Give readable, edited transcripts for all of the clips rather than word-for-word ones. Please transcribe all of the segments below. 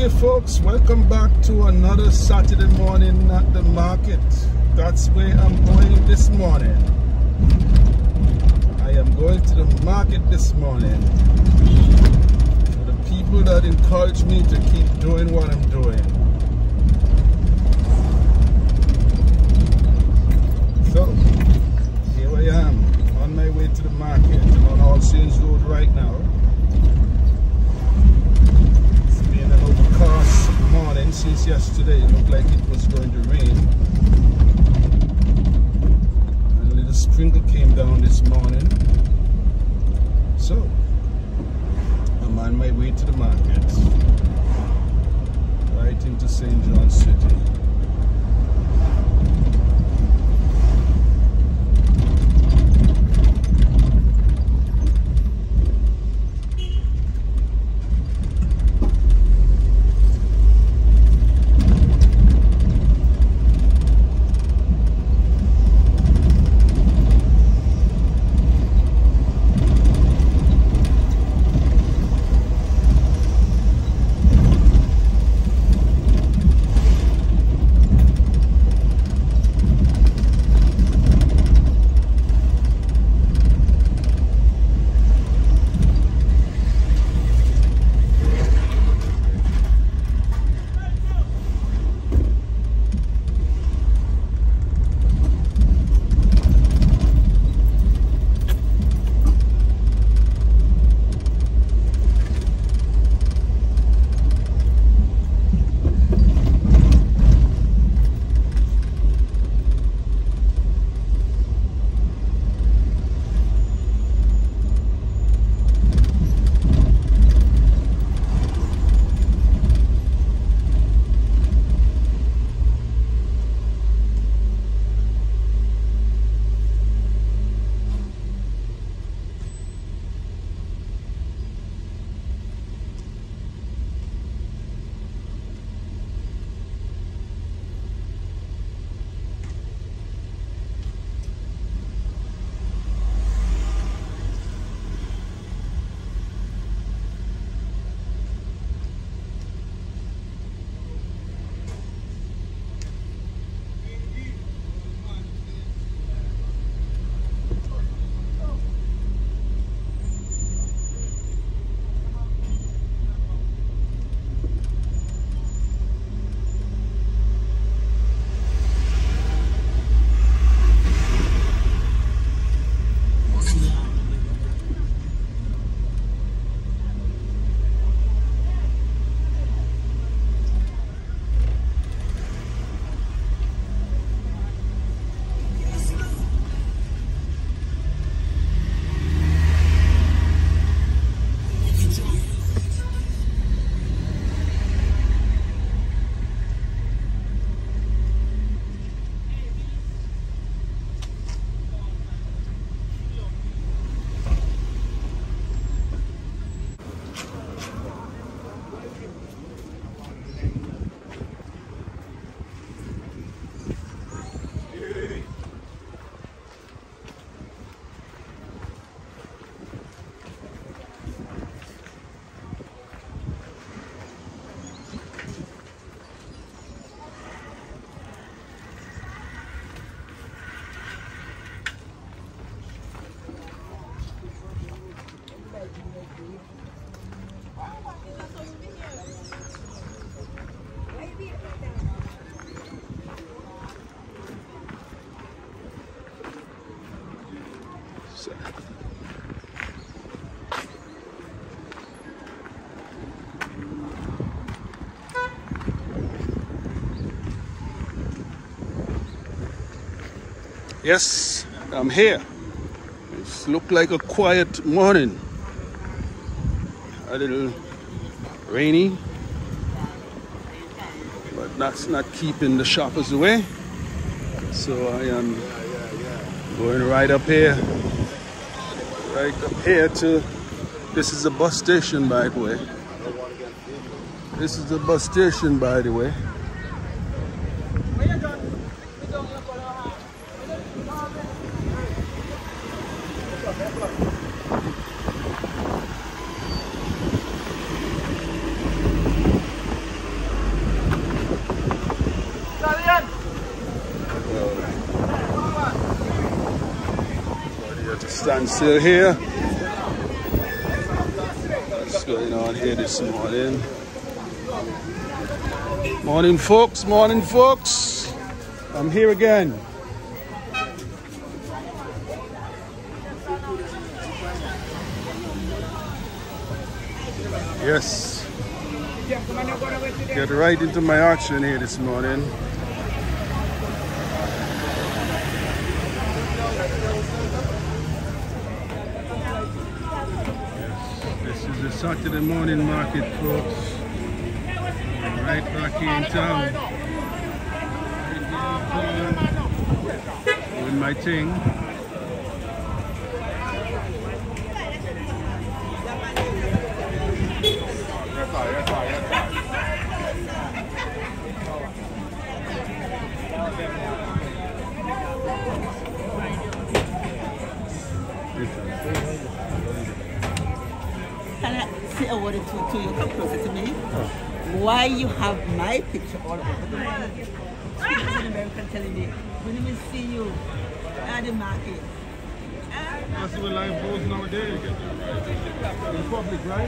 Okay folks, welcome back to another Saturday morning at the market. That's where I'm going this morning. I am going to the market this morning. For the people that encourage me to keep doing what I'm doing. So, here I am on my way to the market. I'm on All Saints Road right now. Overcast morning since yesterday. It looked like it was going to rain, and a little sprinkle came down this morning. So I'm on my way to the market, right into St. John City. Yes, I'm here. It's looked like a quiet morning. A little rainy, but that's not keeping the shoppers away. So I am going right up here to, this is a bus station, by the way. This is the bus station, by the way. At a standstill here. What's going on here this morning? Morning, folks. Morning, folks. I'm here again. Yes. Get right into my action here this morning. This is the Saturday morning market, folks. Right back here in town. Doing my thing. Can I say a word to you? Come closer to me. Why you have my picture all over the world? Speakers in America telling me, we didn't see you at the market. That's the way life goes nowadays. In public, right?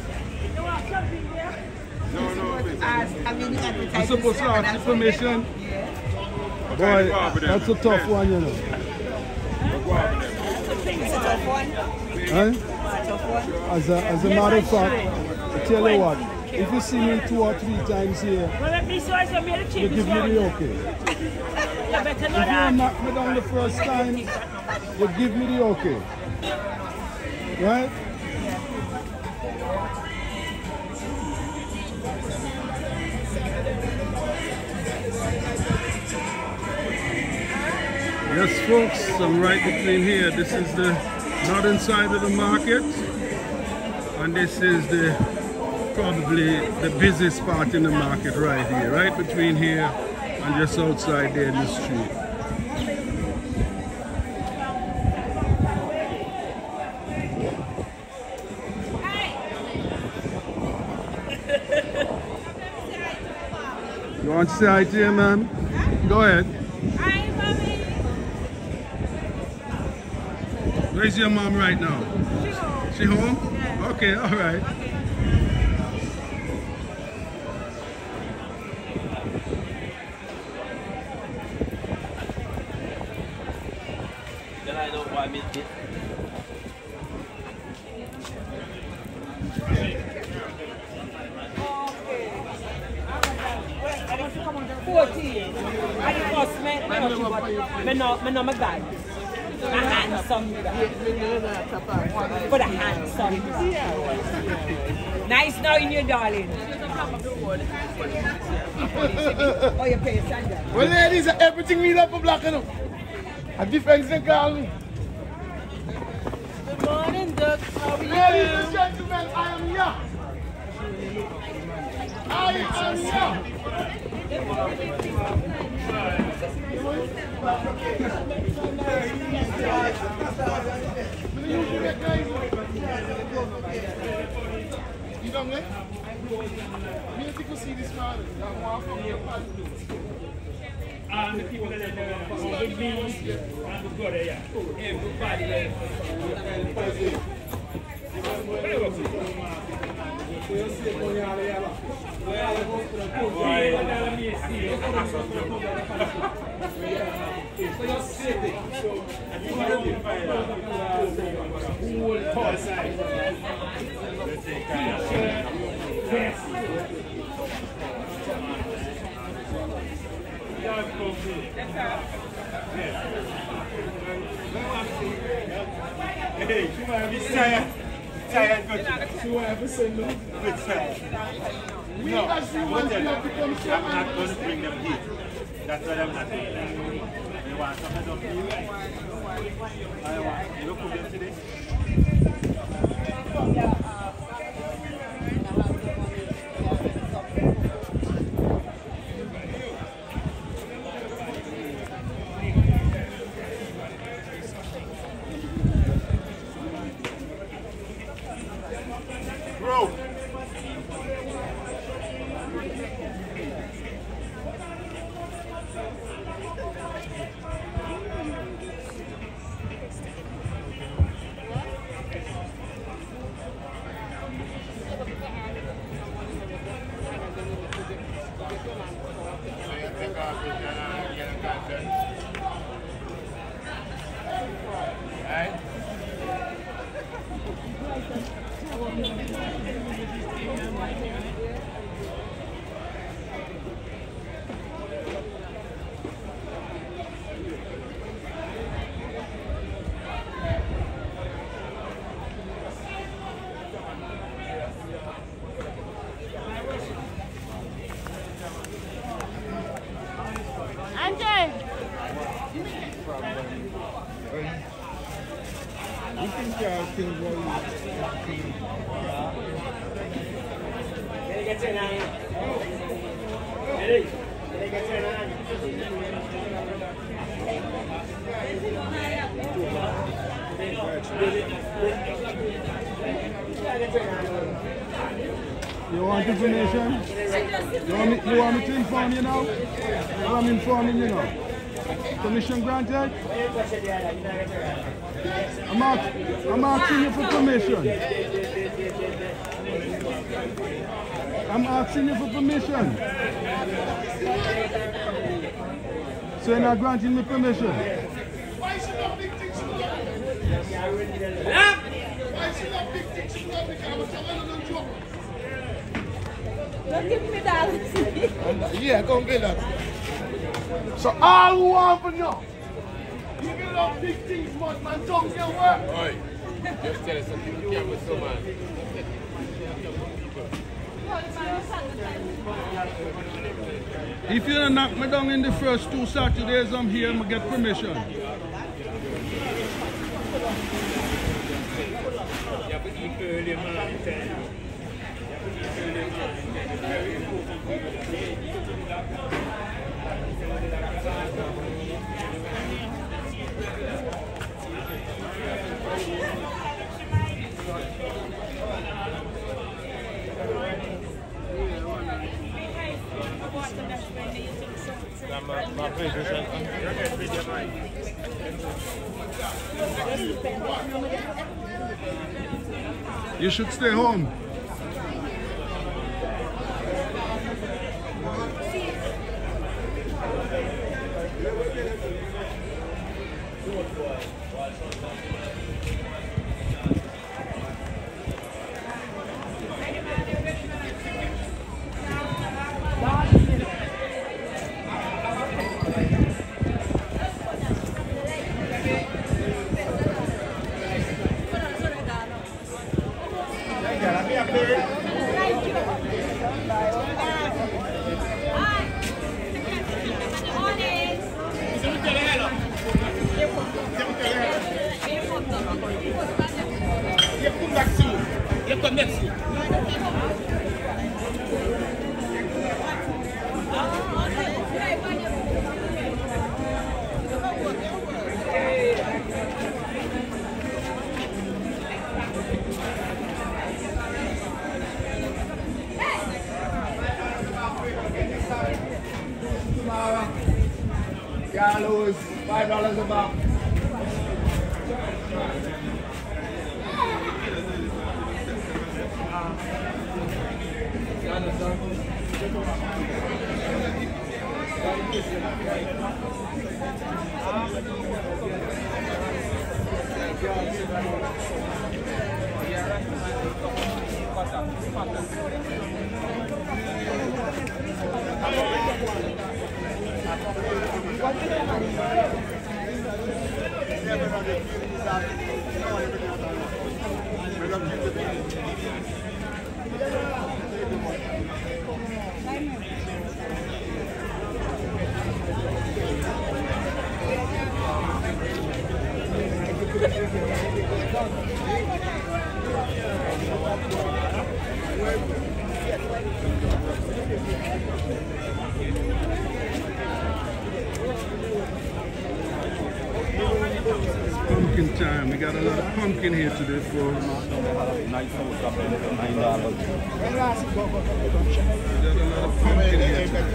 No. I'm supposed to ask information. Yeah. Boy, that's a tough one, you know. It's a tough one. Huh? It's a tough one. As a matter of fact, I tell you what, if you see me 2 or 3 times here, you give me the okay. If you knock me down the first time, you give me the okay. Right? Yes, folks, I'm right between here. This is the northern side of the market, and this is probably the busiest part in the market right here, right between here and just outside there in the street. You want to say hi to your man? Go ahead. Where's your mom right now? She home? Yeah. Okay, all right. Then I don't want me to. 14. I first met me no my guy. A handsome guy. But a handsome guy. Nice knowing you, darling. Oh, you pay Sandra. Well, ladies, everything we love for black, you know. A difference they call me. Good morning, Doug. How are you? Ladies and gentlemen, I am here. I am here. You don't like? Me think you see this man. And the people that are there, with me, and with God, yeah. Everybody there. Hey, you might be tired. Tired, good. You want to say no? Good tired. No, I'm not going to bring them here. That's what I'm not doing. You want some of them here? I want. You look for them today? Bro. think things were You want information? You want me to inform you now? I'm informing you now. Permission granted? I'm asking you for permission. I'm asking you for permission. So you're not granting me permission? Why is she not big things to love? Why is she not big things to love? Because I'm telling you the joke. Don't give me that. Yeah, go and get that. So all who want to know, you get up big things, but man, don't get work. Oi, just tell us something you can't with someone. If you don't knock me down in the first 2 Saturdays I'm here, I'm going to get permission. You have to eat early, man. You should stay home. Can't lose $5 a box. Pumpkin time. We got a lot of pumpkin here today, folks. We got a lot of pumpkin here today.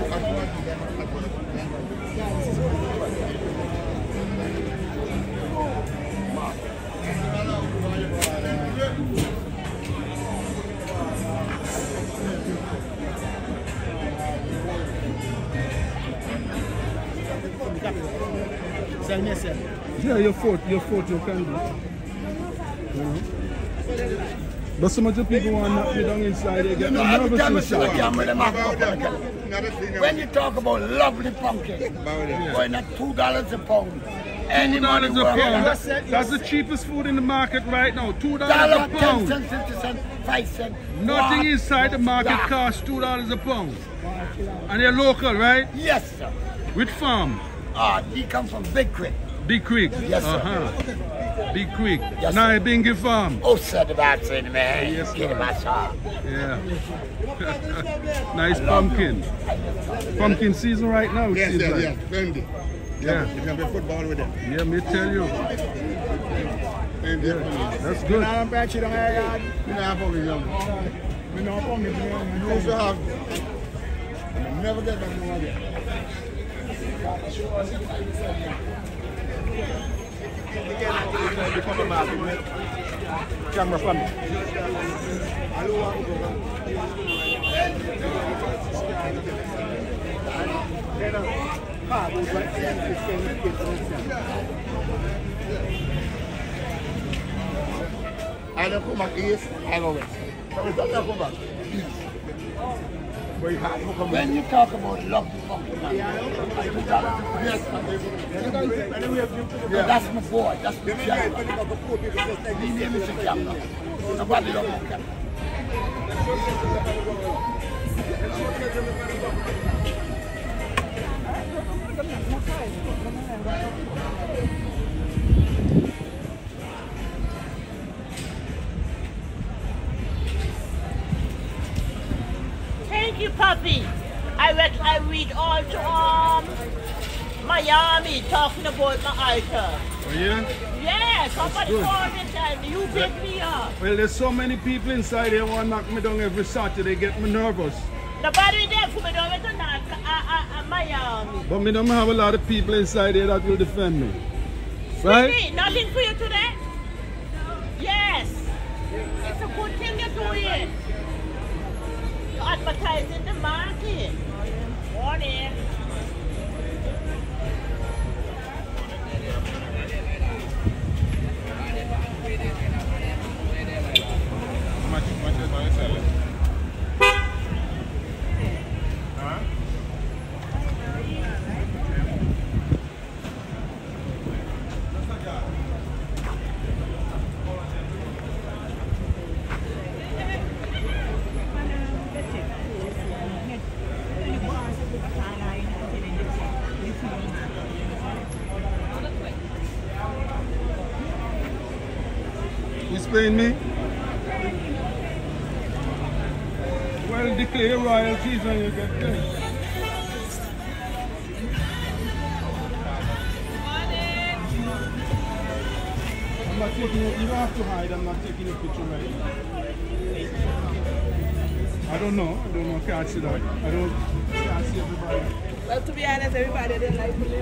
Yeah, your foot you can do. You know? But some of the people want to knock me down inside, they get nervous inside. When you talk about lovely pumpkin, going at $2 a pound. $2 a pound. That's the cheapest food in the market right now. $2 a pound. 10 cents, 50 cents, 5 cents. Nothing inside the market costs $2 a pound. And they're local, right? Yes, sir. Which farm? He comes from Big Creek. Big Creek? Yes, sir. Big Creek. Yes, Now sir. I Bingy Farm. Oh, sir, the bad thing, man. Yes, Get sir. my shot. Yeah. Nice pumpkin. Pumpkin season right now. Yes, seems yes, like. yes. Plenty. Yeah. You can play football with them. Yeah, me tell you. Yeah. That's good. I'm back to the yard. You know, I'm only young. You know, I'm only young. You also have. Never get back no again. Camera from me. I don't come back east, I go west. So we don't come back east. When you talk about love, yes, that's my boy, that's my child. He name is Chicago. Nobody love him. Thank you, Papi. I read all to Miami talking about my altar. Oh, yeah? Yeah, somebody called me and told me, you pick me up. Well, there's so many people inside here who want to knock me down every Saturday, get me nervous. Nobody there for me, don't want to knock Miami. But me don't have a lot of people inside here that will defend me. Right? Really? Nothing for you today? Yes. It's a good thing you're doing. You're advertising the market. Morning. How much is you selling? Huh? You paying me? Well, declare royalties and you get paid. I'm not taking it, you don't have to hide, I'm not taking a picture right now. I don't know, can't see that. Can't see everybody. Well, to be honest, everybody didn't like me.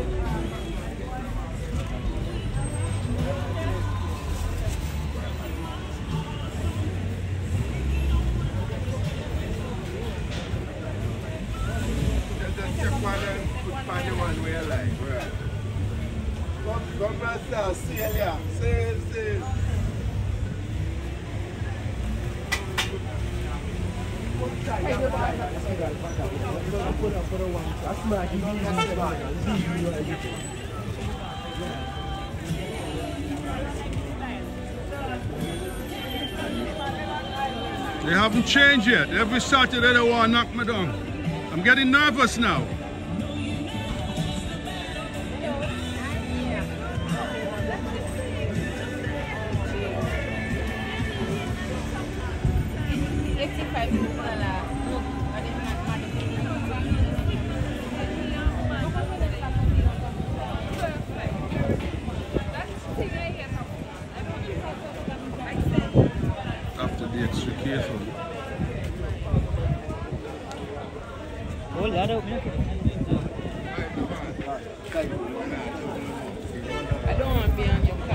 They haven't changed yet. Every Saturday they want to knock me down. I'm getting nervous now. After the extra careful. Oh, that open. I don't want to be on your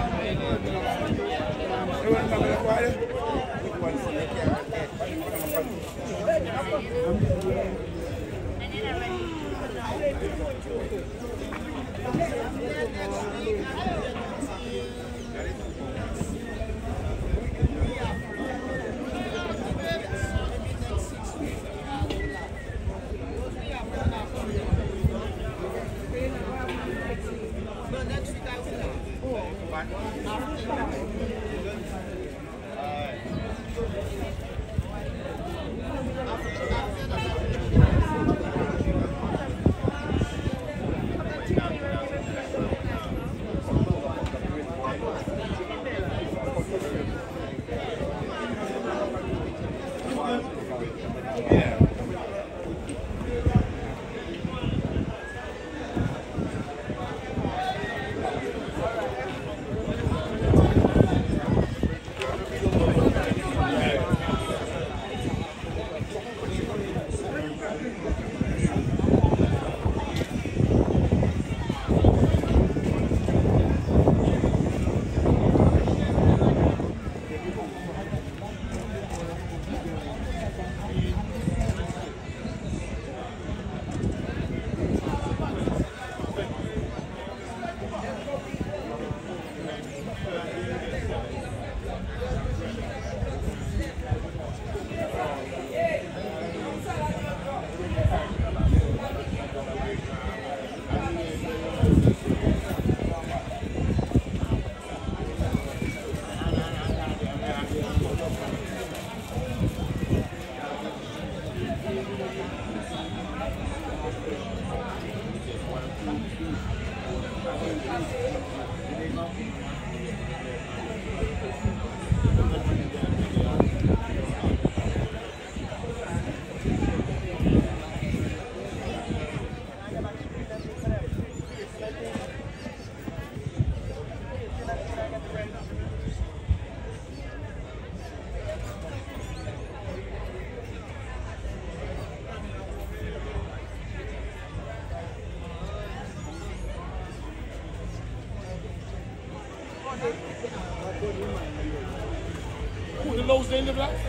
the low stay in the black?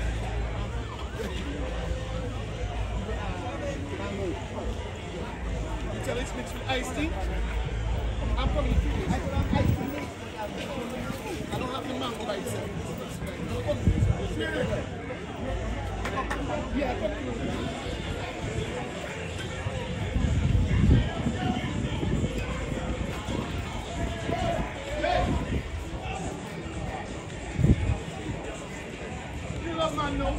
You tell it's mixed with iced tea? I'm coming to you. I don't have iced tea. I don't have the mango by itself. Yeah, come to man, no.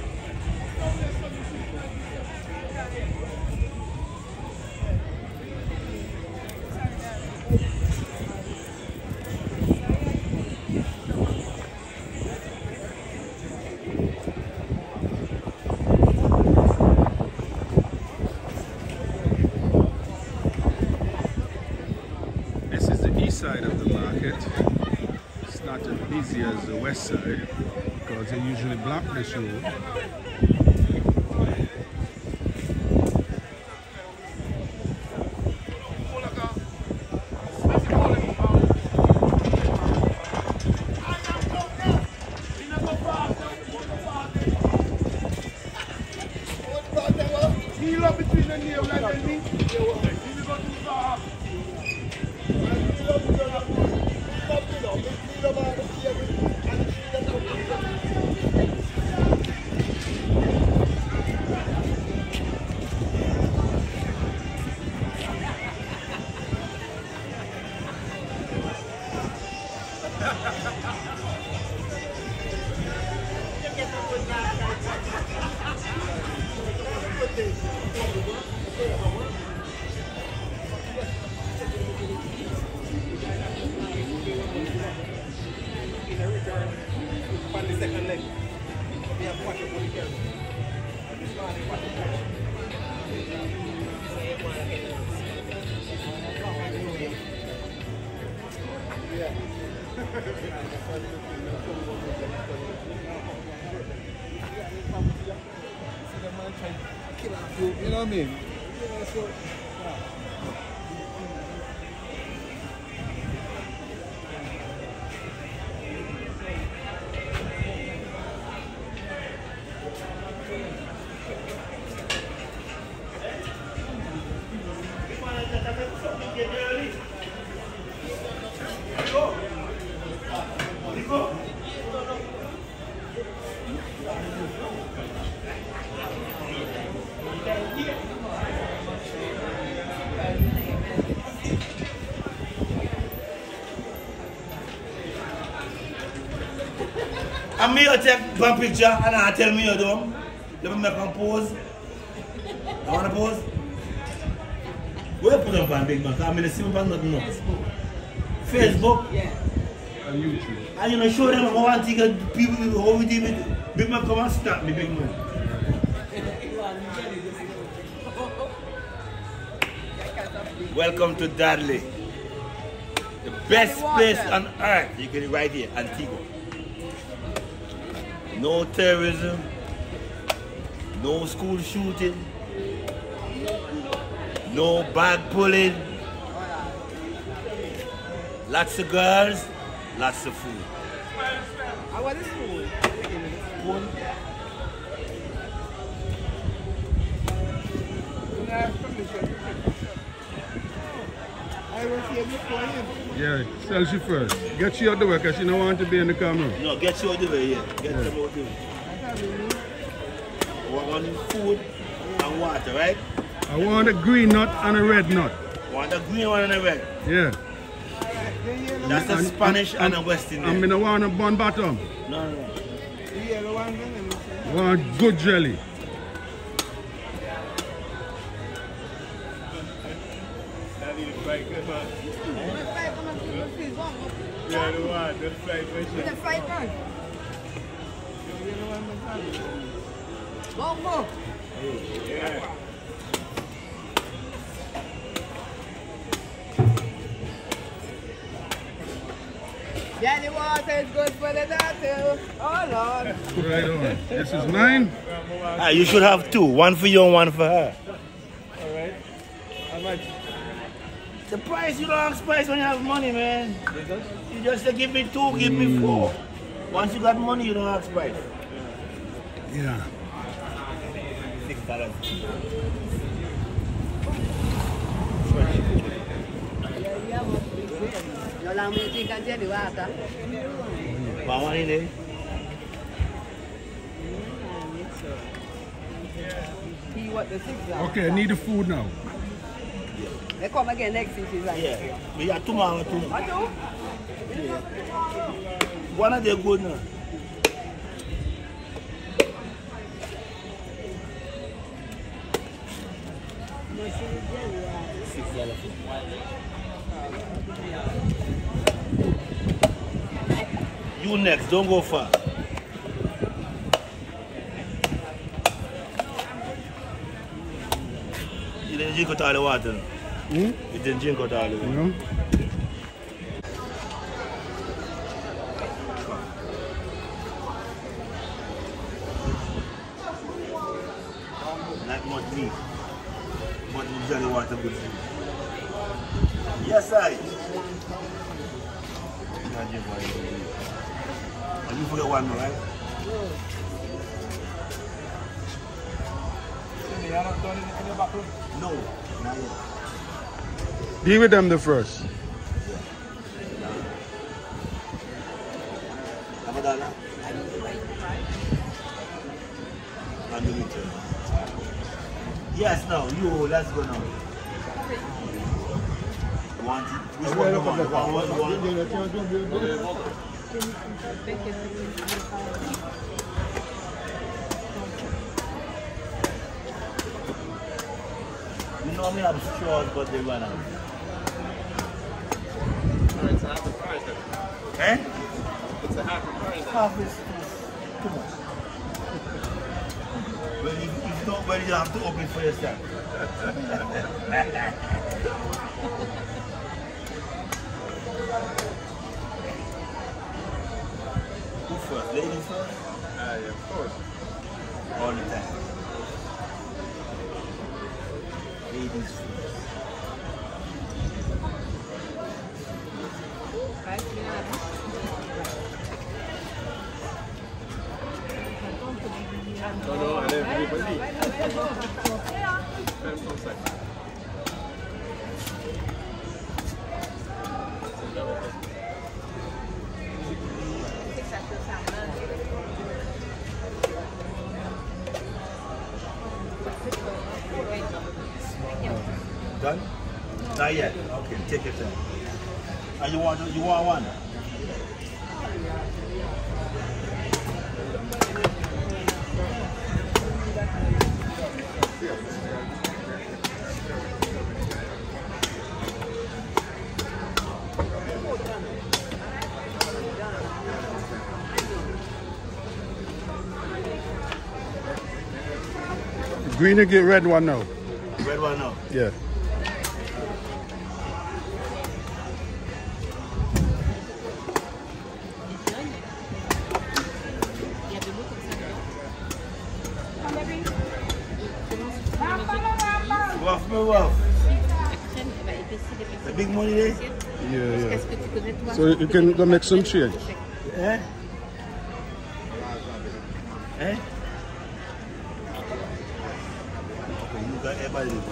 This is the east side of the market. It's not as busy as the west side because they usually block this road. You know what I mean? And me you take one picture and I tell me you do. Let me make a pose. I want to pose. Where you put up on Big Man? I mean, see me on nothing else. Facebook? Yeah. And YouTube. And you know, show them how I think people, how we deal with it. Big Man come and stop me, Big Man. Welcome to Dudley. The best place on earth. You get it right here, Antigua. No terrorism, no school shooting, no bag pulling, lots of girls, lots of food. What is food? Food. I was here before him. Yeah, tell she first. Get you out the way because she don't want to be in the camera. No, get you out the way here. Get them out the way. We want food and water, right? I want a green nut and a red nut. Want a green one and a red. Yeah. That's a Spanish and a West Indian. I don't want a bun bottom. No, no. I want good jelly. Yeah, the one, the fried fish. The fried one. One more. Yeah. Yeah, the water is good for the daughter. Oh, Lord. Right on. This is mine. You should have two. One for you and one for her. Alright. How much? The price, you don't have price when you have money, man. You just say, give me two, give me four. Once you got money, you don't ask price. Yeah. $6. Yo lang mo yung chicken dyan, di ba ata? Mama ini. He what the six are. Okay, I need the food now. They come again next week, she's like. Yeah. We got tomorrow too. What do? Yeah. One of them good now. $6. You next, don't go far. You didn't drink out all the water. You didn't drink out all the water. No? Not much meat, but usually water good food. Yes, I. And you forget one more, right? No, not yet. Deal with them the first. Have a dollar? Unlimited. Yes, now, you, let's go now. Want it? Which one you want? You know me, I'm short, but they run out. It's half the price then. Eh? It's a half the price then. Half is too much. Well, if not, well, you have to open for yourself. Who first? Ladies first? Yeah, of course. All the time. Ladies first. No, and then everybody. Même comme ça. Done? Not yet. Okay, take your time. And you want one? Green and get red one now. Red one now. Yeah. Wow. The big money there? Yeah. So you can go make some change. Eh? Eh? Okay, you got everybody to do it.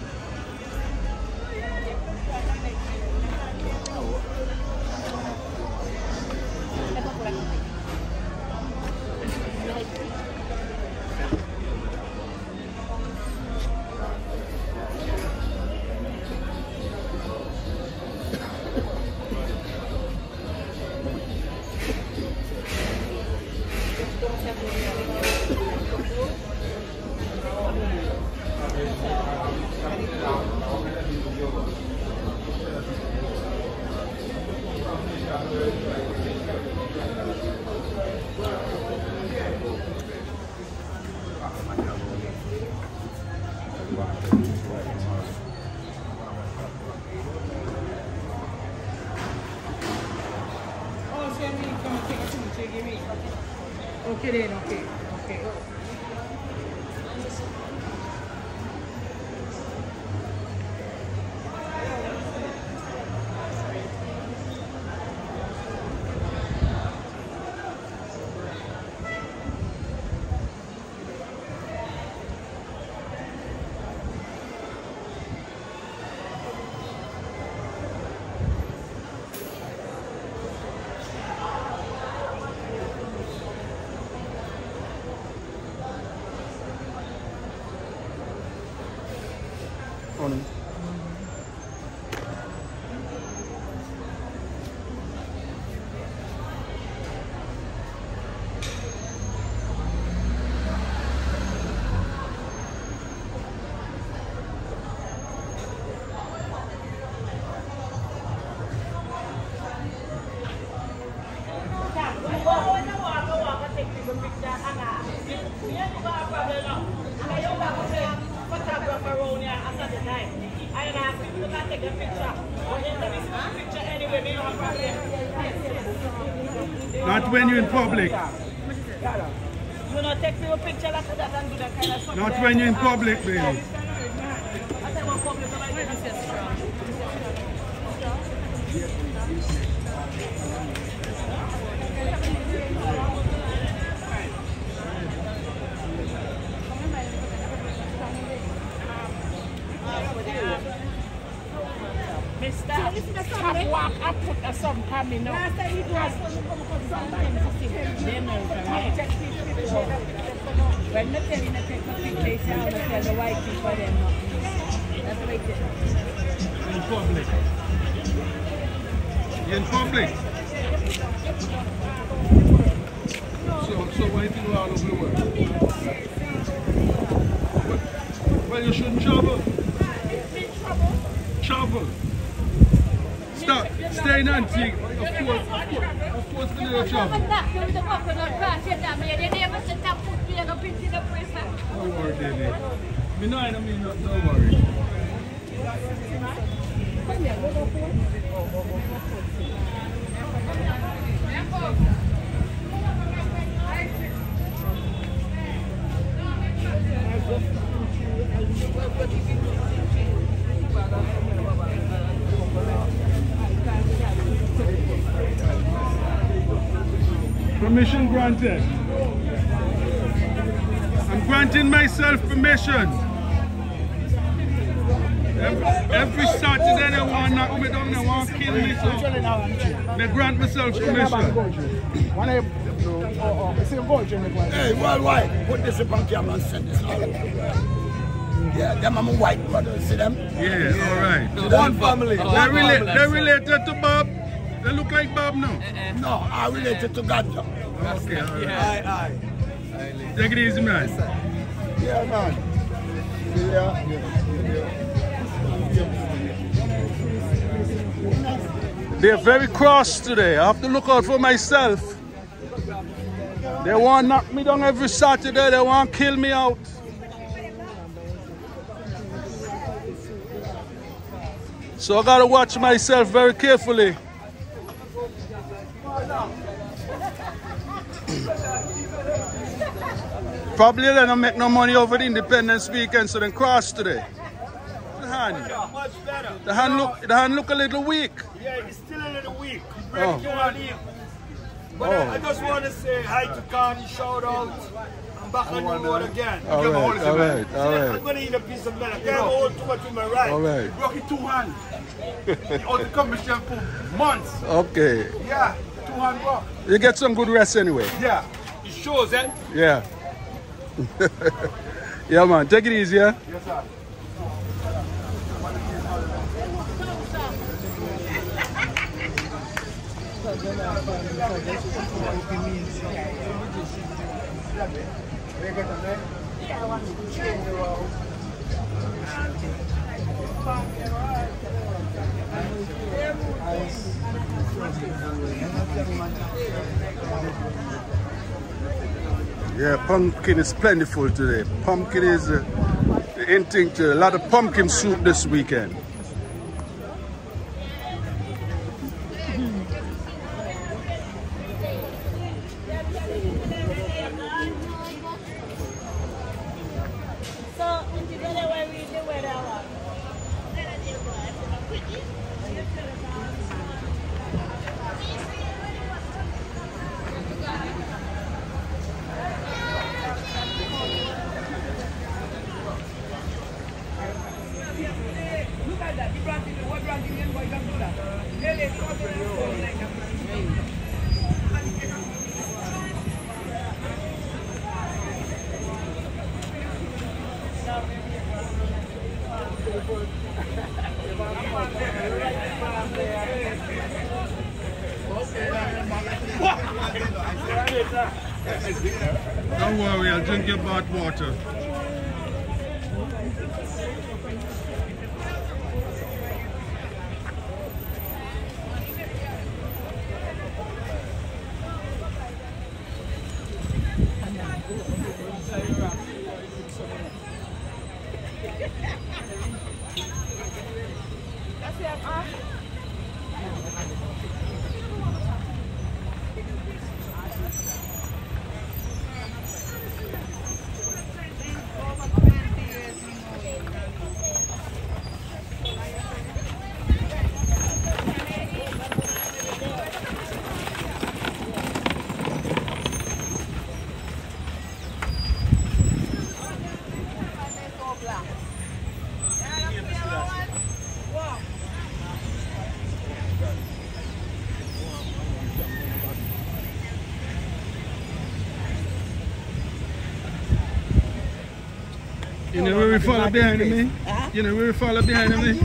Okay then, okay. money. Not when you're in public. You not take me a picture like that and do that kind of stuff. Not when you're in public, baby. Stop walk and put a some coming up. Last time he was sometimes when the telling the take a picture, they say I'm tell the white people them not. That's the way it is. In public. You're in public. So why do you do all over the world? Well, you shouldn't travel. Travel. Stop. Stay in Antigua. Of course, we need to travel. Don't worry, baby. Me know I don't mean not, don't worry. Permission granted. I'm granting myself permission. Every Saturday they want to knock me down, they want to kill me, so they grant myself permission. Hey, worldwide, put this up on camera and send this all over. Yeah, them are my white brothers, see them? Yeah, alright. One family. They're related to Bob? They look like Bob now? No, I'm related to God. Okay, alright. Aye. Take it easy, man. Yeah, man. They're very cross today. I have to look out for myself. They want to knock me down every Saturday. They want to kill me out. So I got to watch myself very carefully. Probably they don't make no money over the Independence weekend, so they cross today. The hand. Much better. The hand look a little weak. Yeah, it's still a little weak. Break you on here. But I just want to say hi to Connie, shout out. I'm back on the road again. All right. I'm going to eat a piece of metal. I can't hold too much with my right. All right. Broke it 2 hands. All the commission for months. Okay. Yeah, 2 hands broke. You get some good rest anyway. Yeah, it shows, eh? Yeah. Yeah, man. Take it easy, yeah? Yes, sir. Yeah, pumpkin is plentiful today. Pumpkin is the in thing to a lot of pumpkin soup this weekend. Don't worry, I'll drink your bath water. You know where we follow behind me? Huh? You know where we follow behind me?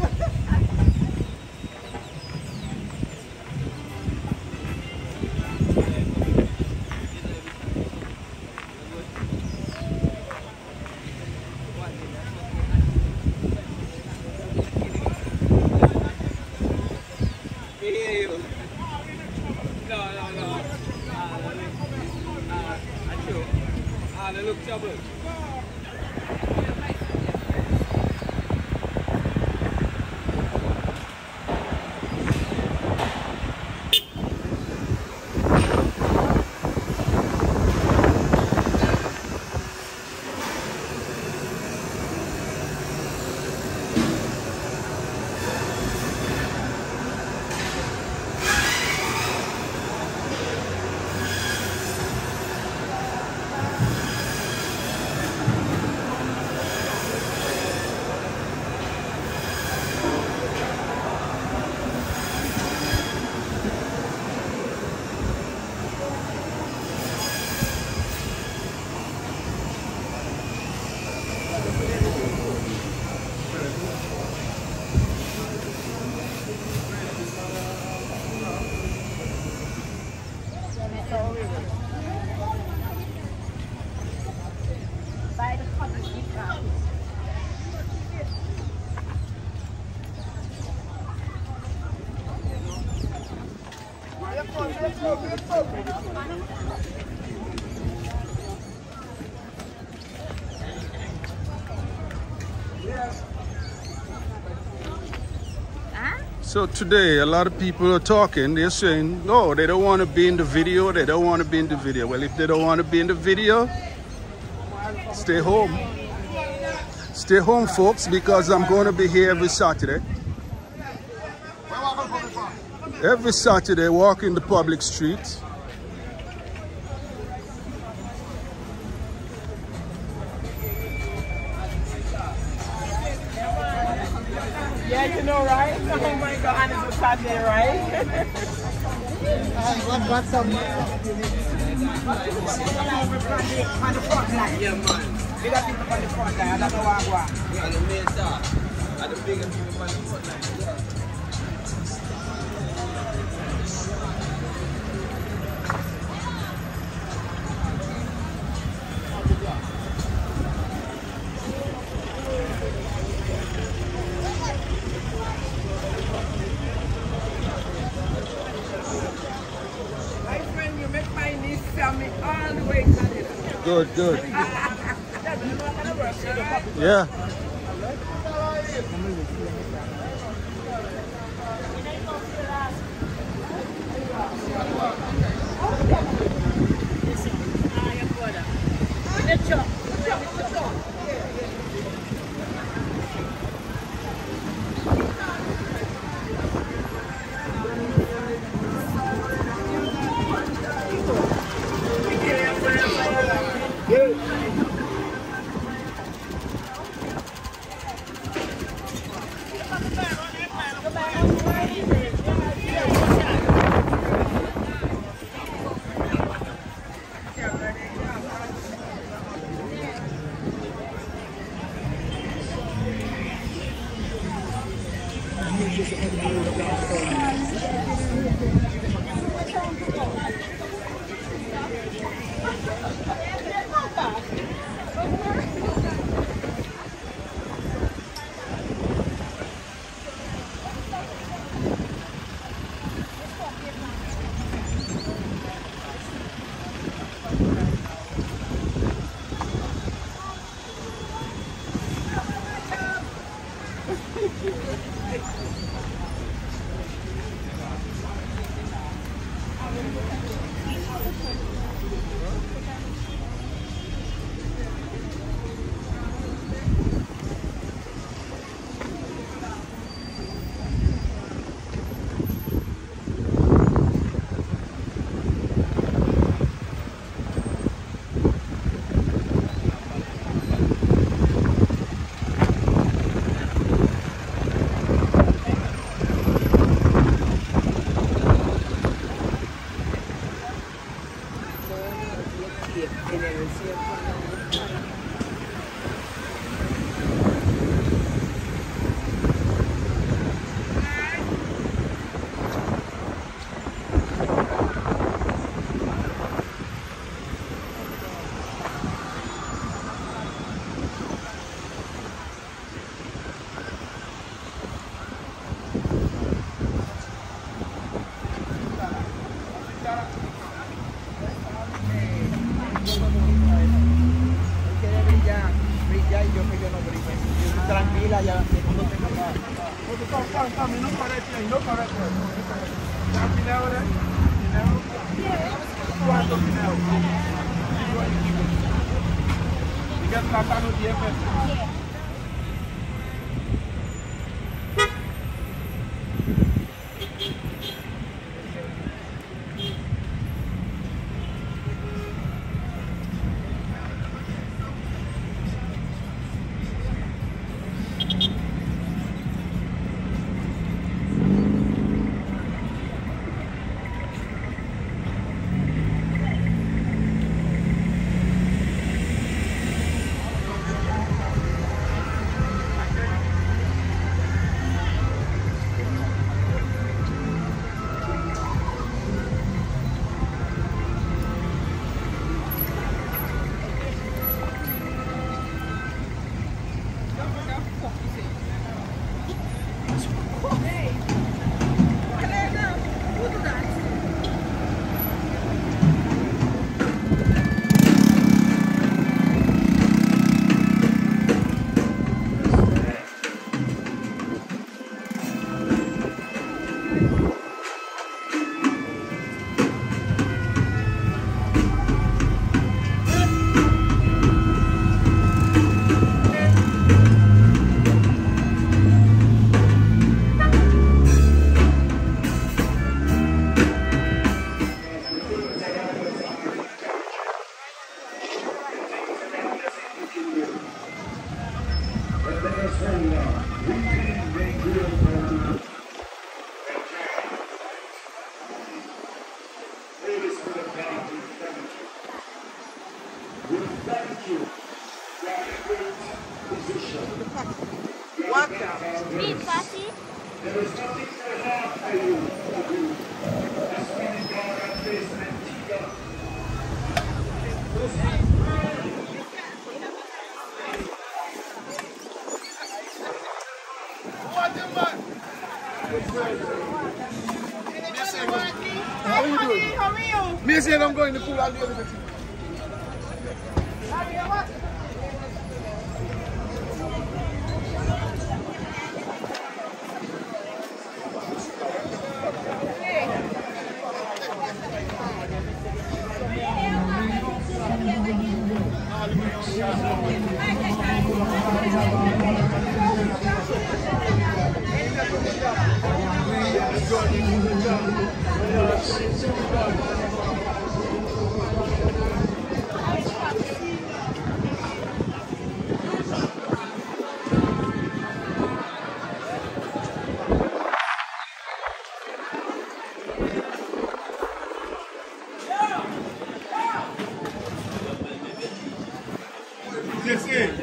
So today, a lot of people are talking. They're saying, no, they don't want to be in the video. They don't want to be in the video. Well, if they don't want to be in the video, stay home. Stay home, folks, because I'm going to be here every Saturday. Every Saturday, walking the public streets. Yeah, you know, right? Oh my God, and it's a Saturday, right? What's up? On the front line. Yeah, man. We got people on the front line. I don't know what I want. Yeah, the main star. And the bigger people on the front line. Good, good. Yeah. Tranquila, ya no tengo nada. No correct. Tranquila ahora. ¿Cuánto final? Diga plátano 10 pesos. Meat party? There is nothing so hard for you to do. That's why God has this Antigua. What the man? How are you doing? How are you? Me say I'm going to the pool and do everything. Yes, sir.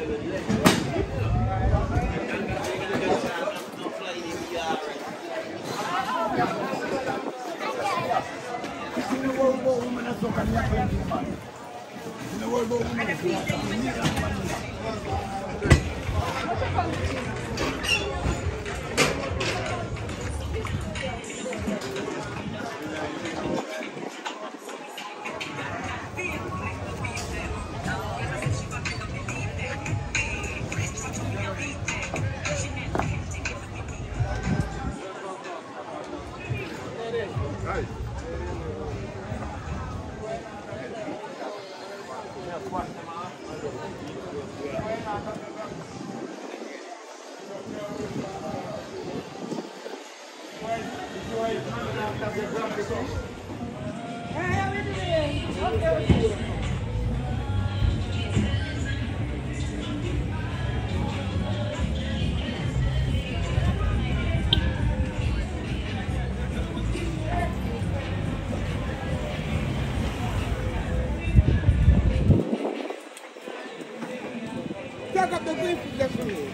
Pack up the grief there for me.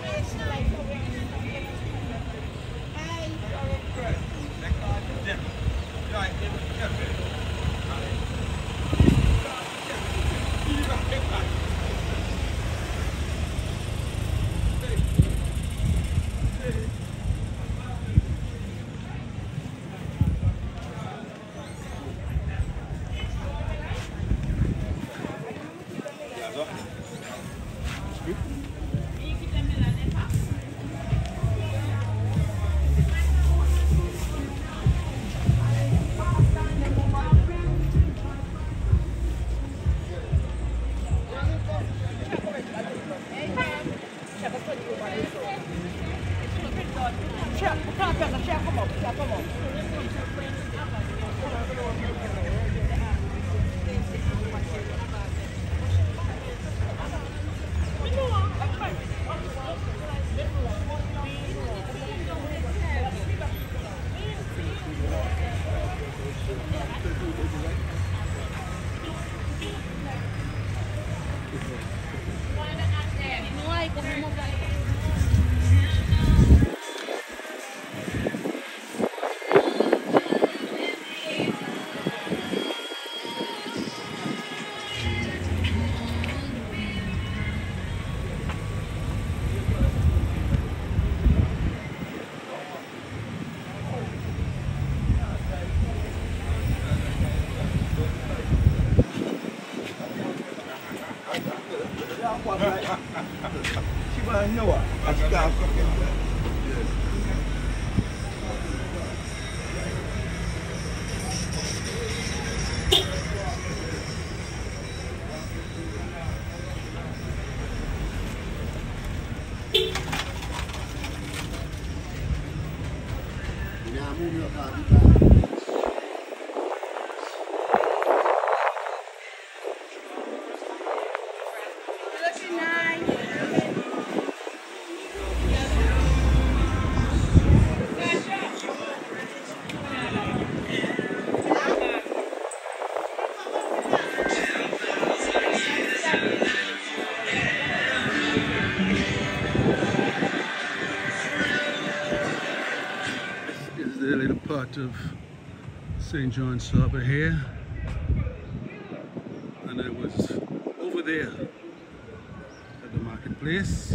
Of St. John's Harbour here, and I was over there at the marketplace,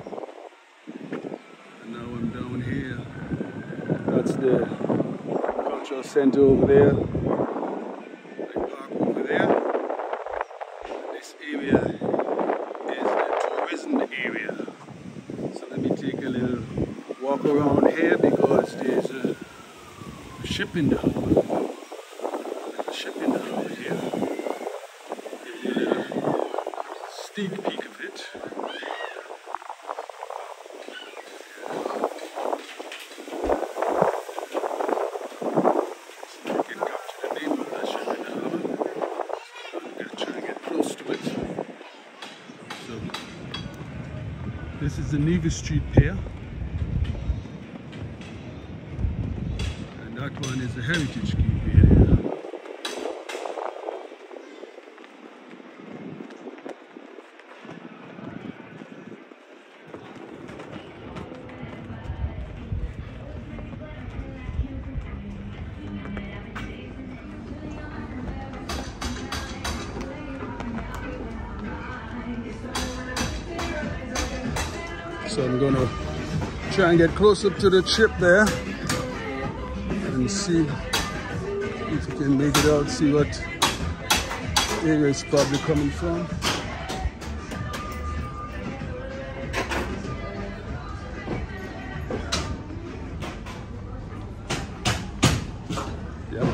and now I'm down here. That's the cultural center over there. I park over there. This area is the tourism area, so let me take a little walk around here because there's a ship in the harbor. A ship in the harbor here. Give you a little sneak peek of it. So I can capture the name of that ship in the harbor. I'm going to try and get close to it. So, this is the Neva Street Pier. That one is the Heritage Keep area. So I'm gonna try and get close up to the ship there and see if we can make it out, see what area it's probably coming from. Yep.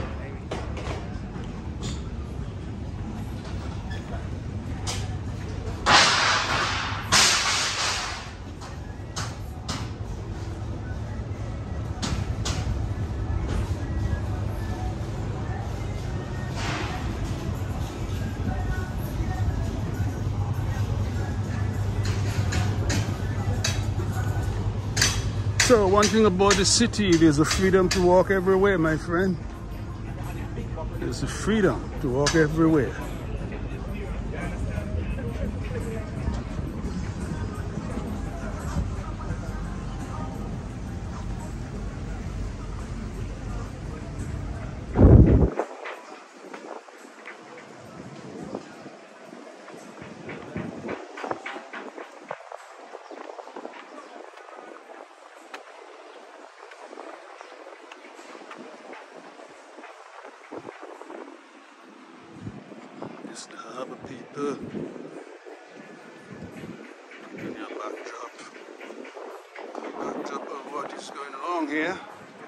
So one thing about the city, there's a freedom to walk everywhere, my friend. There's a freedom to walk everywhere. Give you a backdrop of what is going along here.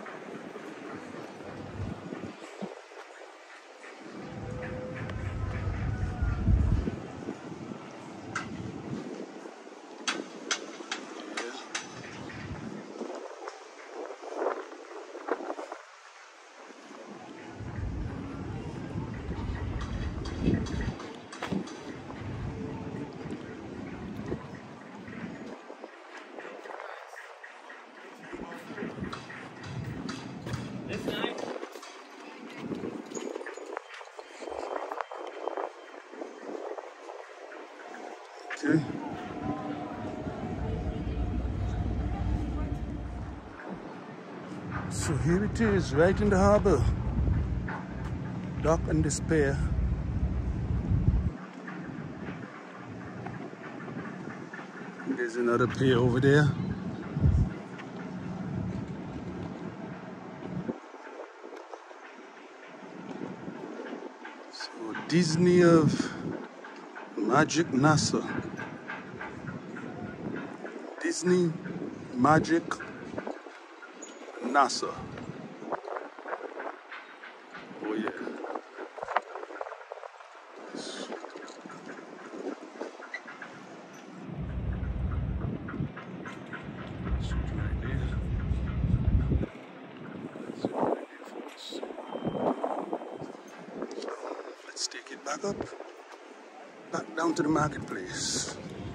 Okay. So here it is, right in the harbor. Dock and Despair. There's another pier over there. So Disney of Magic Nassau. Disney Magic Nassau. Oh yeah. Let's take it back up, back down to the marketplace.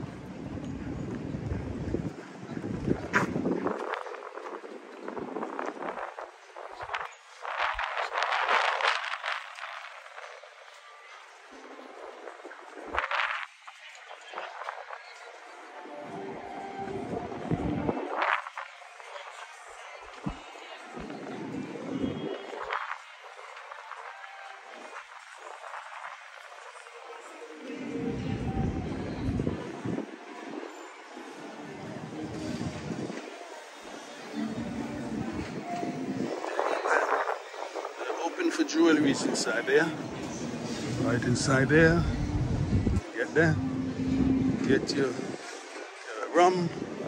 For jewelries inside there, right inside there. Get there, get your rum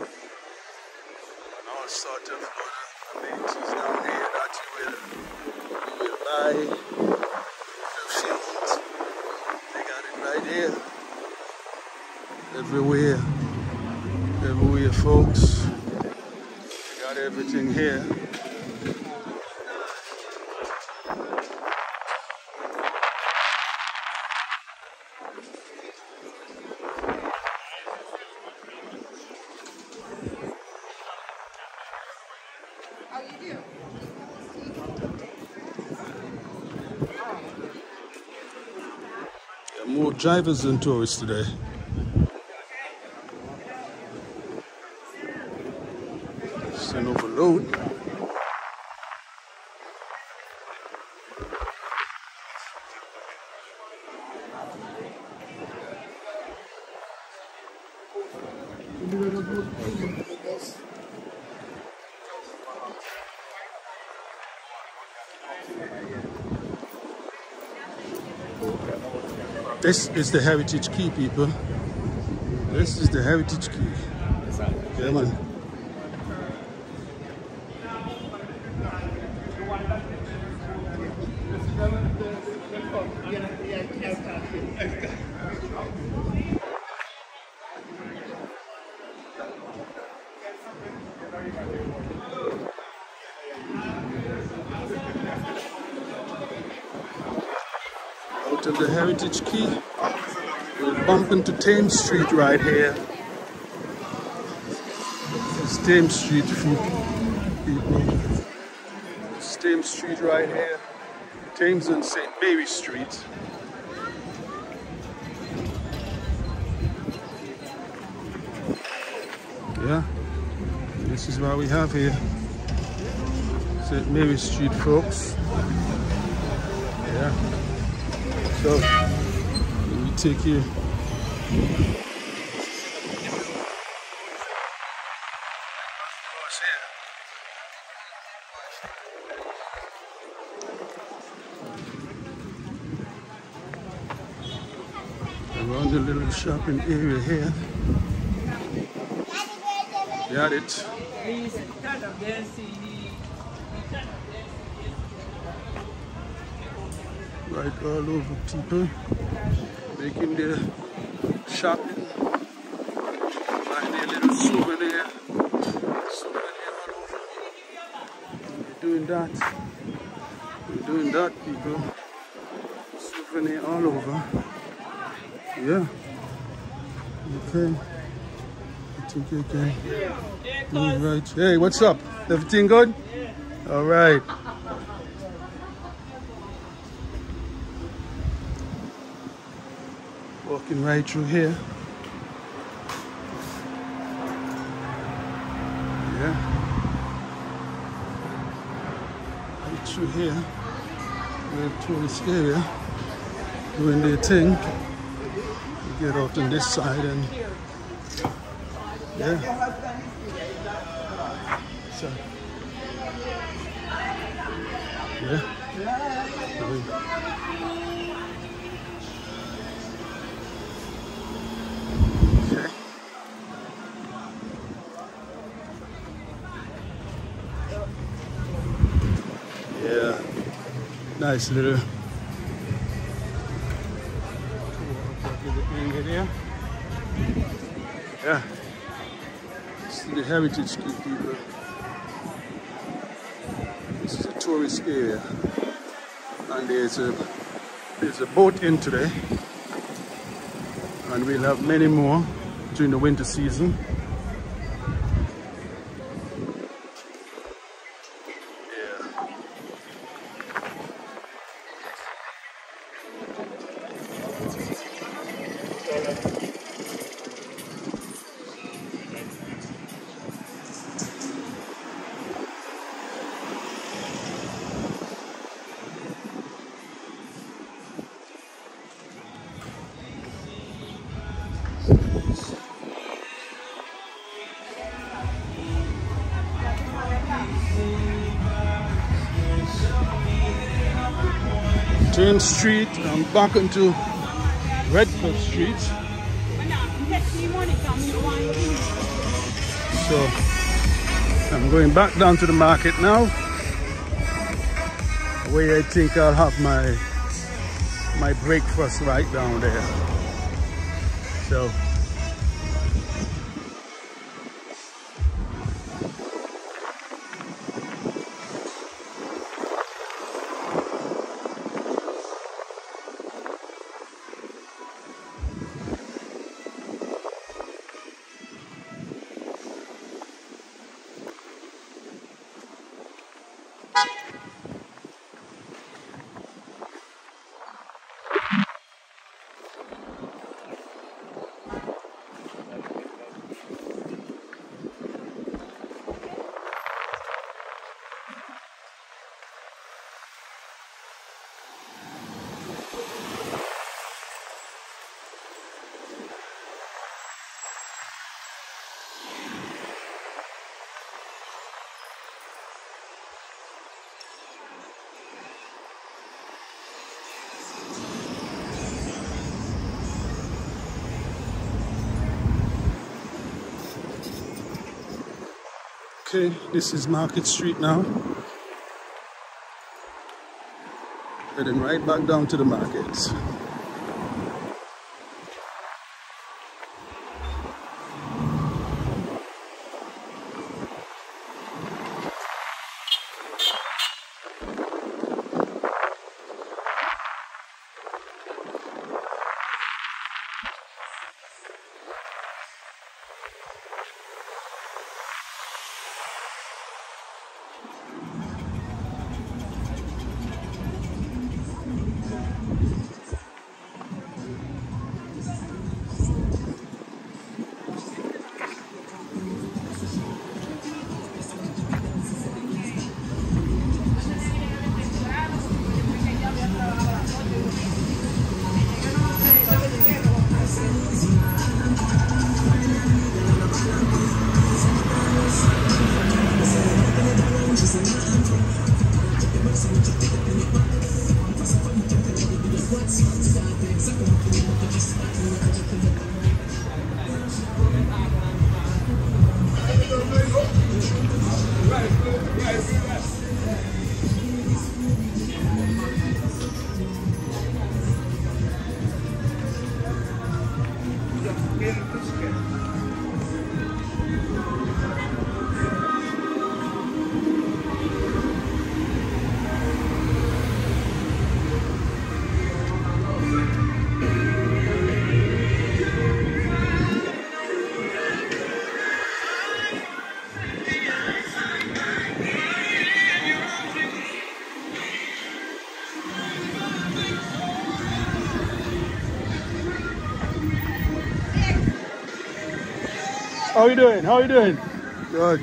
and all sort of other amenities down here that you will buy. Perfumes, they got it right here. Everywhere, folks. They got everything here. More drivers than tourists today. It's an overload. This is the Heritage Key, people. This is the Heritage Key. Yeah, man. Out of the Heritage Key, we'll bump into Thames Street right here. It's Thames Street, people. It's Thames Street right here. Thames and St. Mary Street. Yeah, this is what we have here. St. Mary Street, folks. Yeah. So, we take you. Around the little little shopping area here. Got it. Right all over, people making their shopping, buying their little souvenir all over. We're doing that, people. Souvenir all over. Yeah. Okay. I think you can move right. Hey, what's up? Everything good? All right. Walking right through here. Yeah. Right through here. We're tourist area. Doing their thing. We get out on this side and yeah. So yeah. Okay. Yeah. Nice little there. Yeah. This is the Heritage Key, people. This is a tourist area. And there's a boat in today. And we'll have many more during the winter season. James Street, I'm back into Redcliffe Street. So I'm going back down to the market now, where I think I'll have my breakfast right down there. So okay, this is Market Street now. Heading right back down to the markets. How you doing? How you doing? Good.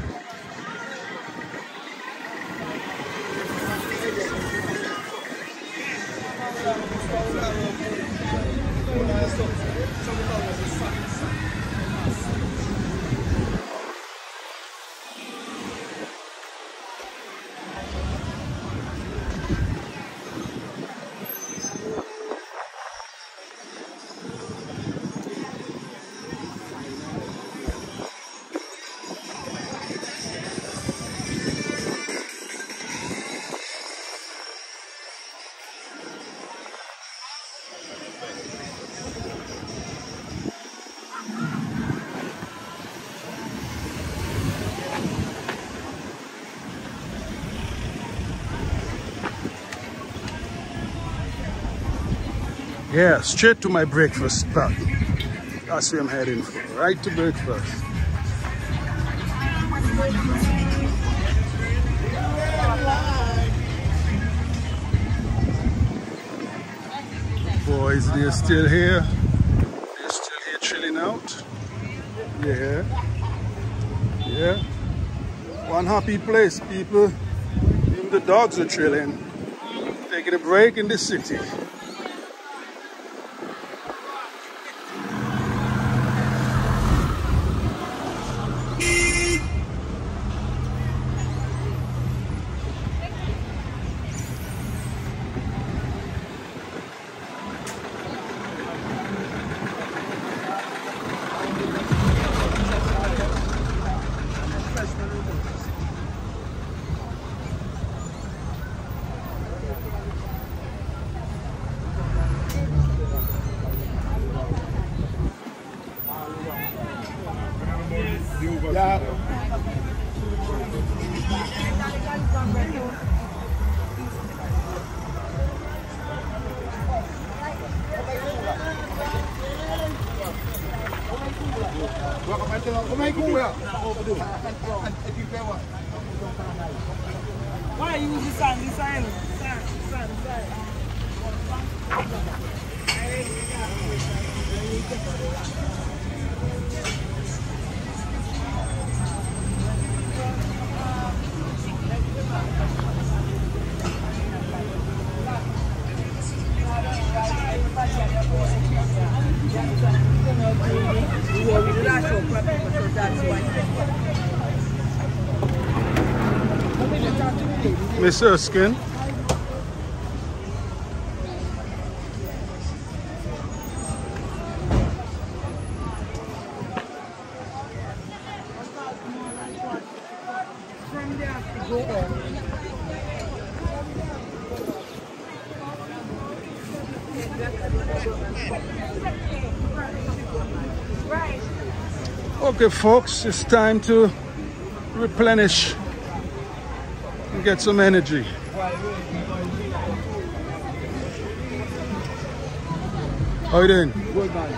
Yeah, straight to my breakfast spot. That's where I'm heading for, right to breakfast. Boys, they're still here. They're still here chilling out. Yeah. Yeah. One happy place, people. Even the dogs are chilling. Taking a break in the city. Why you use the sun? Miss Erskine. Okay, folks, it's time to replenish and get some energy. How you doing? Good, man.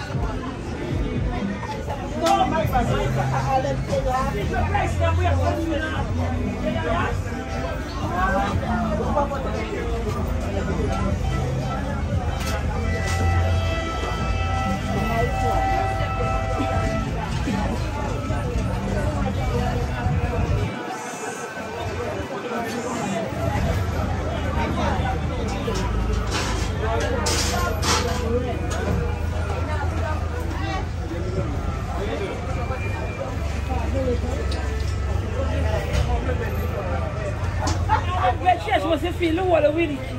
Você filho wala wili ki.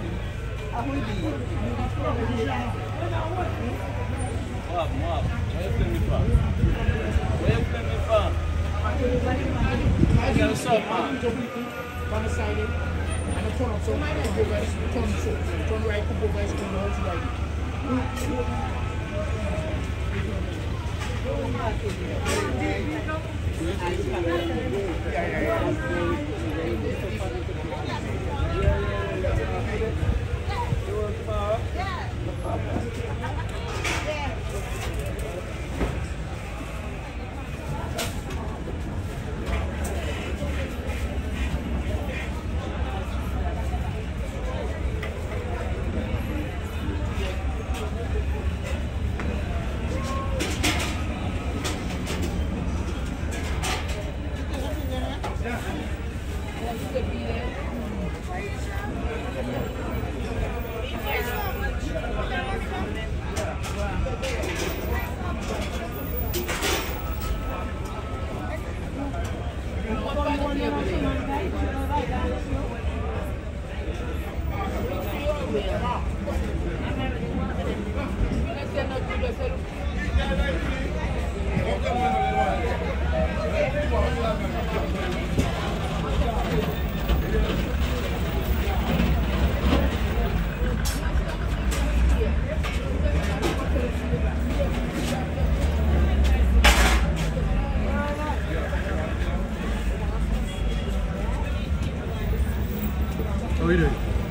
How are you doing?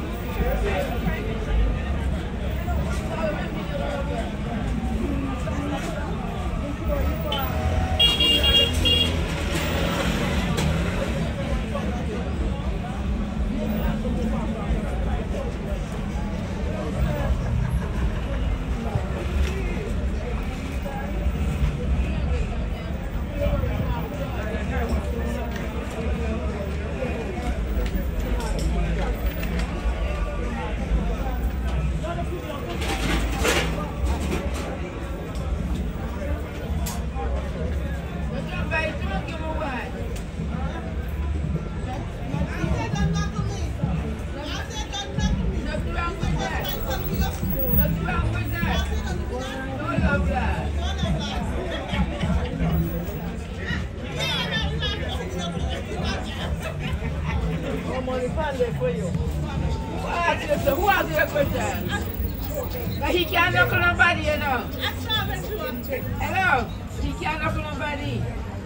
Who asked you a question? But he can't knock on nobody, you know. Hello? He can't knock on nobody.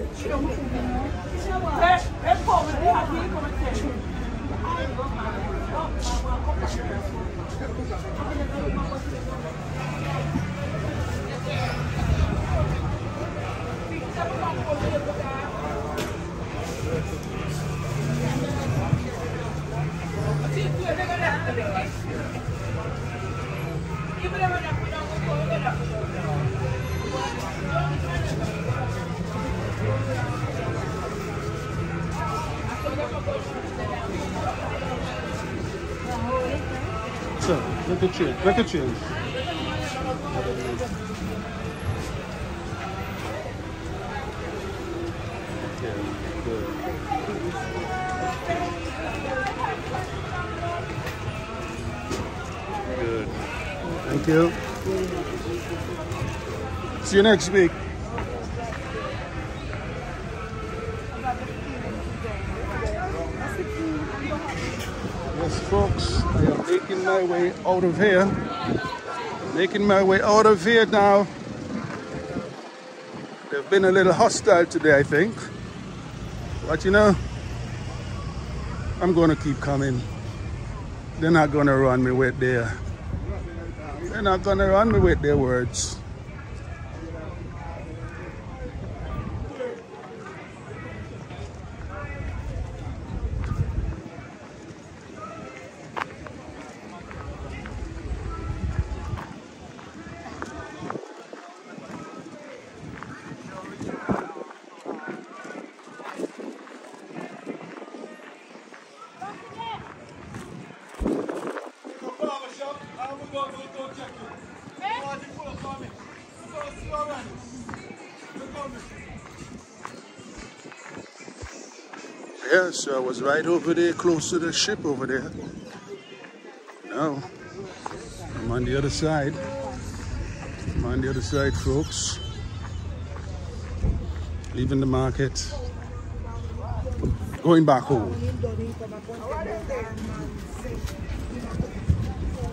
So, look at change. Look at change. Good. Thank you. See you next week. Yes, folks, I am making my way out of here. Making my way out of here now. They've been a little hostile today, I think. But you know, I'm going to keep coming. They're not going to run me with their... They're not going to run me with their words. Yeah, so I was right over there, close to the ship over there. Now, I'm on the other side. I'm on the other side, folks. Leaving the market. Going back home.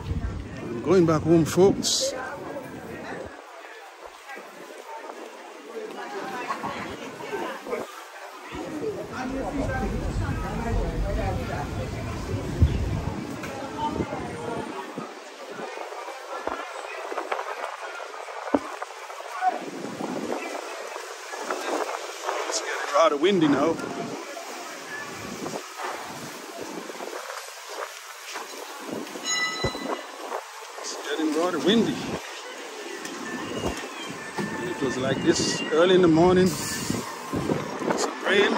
I'm going back home, folks. It's getting rather windy now. It's getting rather windy. It was like this early in the morning. Some rain.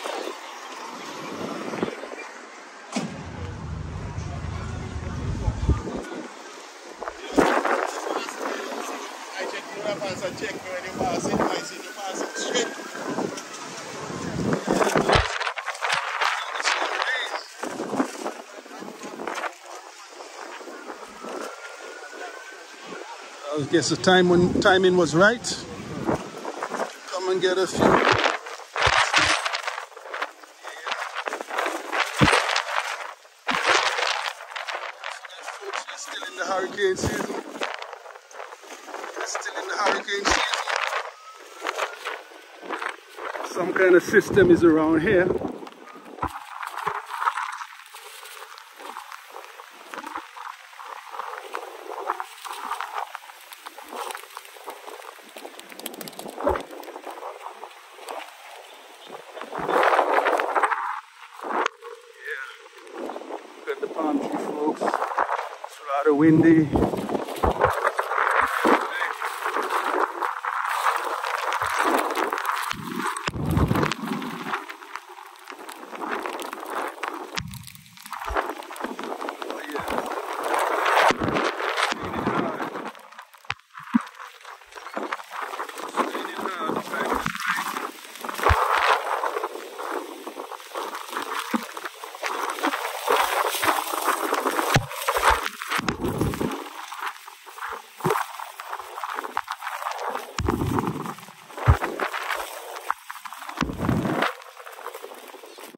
I guess the timing was right. Come and get a few. Folks are still in the hurricane season. Still in the hurricane season. Some kind of system is around here. The palm tree, folks. It's rather windy.